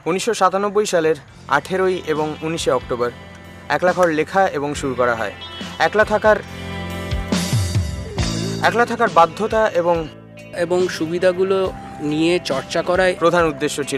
1997 সালের 18 এবং 19 অক্টোবর একলা ঘর লেখা এবং শুরু করা হয়। একলা থাকার বাধ্যতা এবং সুবিধাগুলো নিয়ে চর্চা করাই প্রধান উদ্দেশ্য ছিল।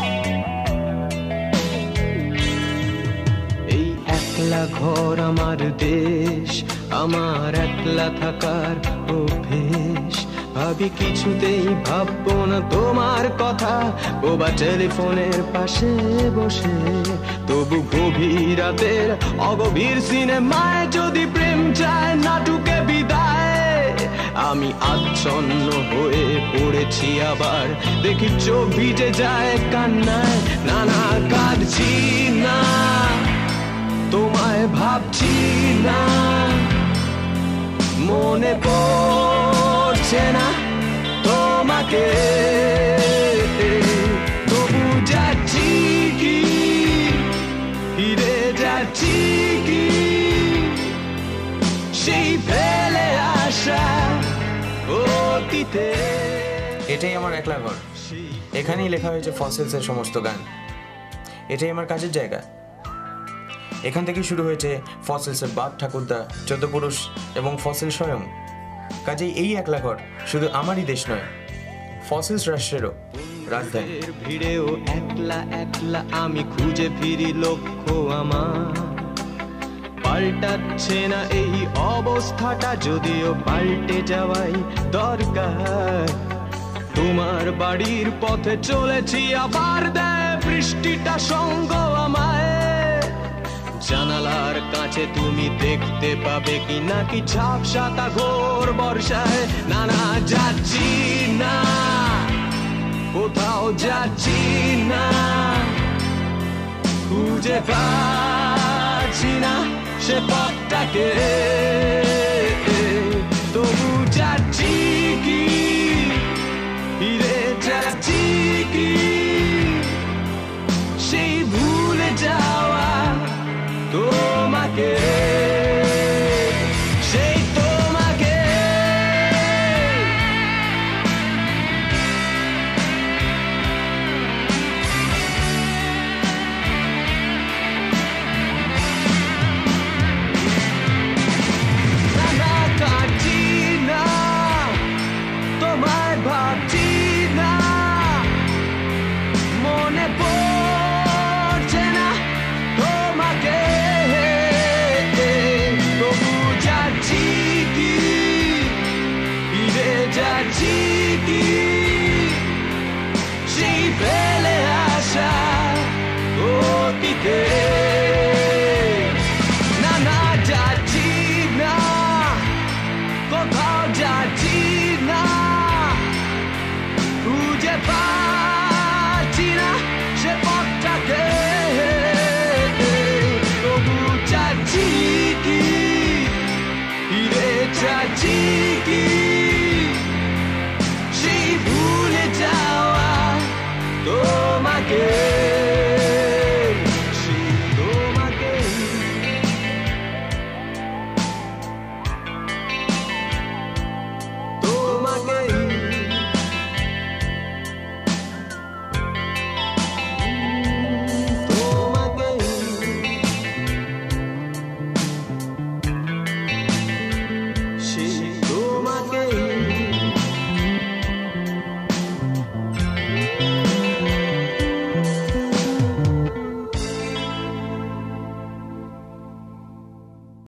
এই একলা ঘর আমার দেশ, আমার একলা থাকার অভ্যেস। ভাবি কিছুতেই ভাববো না তোমার কথা, বোবা টেলিফোনের পাশে বসে। তবু গভীর রাতের অগভীর সিনেমায় যদি প্রেম চায় নাটুকে বিদায়, আমি আচ্ছন্ন হয়ে পড়েছি আবার, দেখি চোখ ভিজে যায় কান্নায়। না না কাঁদছি না, তোমায় ভাবছি না, মনে পড়ছে না তোমাকে। তবু যাচ্ছি কি, ফিরে যাচ্ছি কি সেই ফেলে আসা অতীতে। এটাই আমার একলা ঘর, এখানেই লেখা হয়েছে ফসিলসের সমস্ত গান। এটাই আমার কাজের জায়গা, এখান থেকেই শুরু হয়েছে ফসিলসের বাপ ঠাকুরদা, 14 পুরুষ এবং ফসিল স্বয়ং। কাজেই এই একলা ঘর শুধু আমারই দেশ নয়, ফসিলস রাষ্ট্রেরও রাজধানী। ভিড়েও একলা একলা আমি খুঁজে ফিরি লক্ষ্য আমার। পাল্টাচ্ছে না এই অবস্থাটা, যদিও পাল্টে যাওয়াই দরকার। তোমার বাড়ির পথে চলেছি আবার, দেয় বৃষ্টিটা সঙ্গ আমায়। জানালার কাছে তুমি দেখতে পাবে কি নাকি ঝাপসাটা ঘোর বর্ষায়। না না যাচ্ছি না, কোথাও যাচ্ছি না, খুঁজে পাচ্ছি না সে পথটাকে। তবু যাচ্ছি কি, ফিরে যাচ্ছি কি সেই ভুলে যাওয়া তোমাকে, সেই তোমাকে। না কাঁদছি না, তোমায় ভাবছি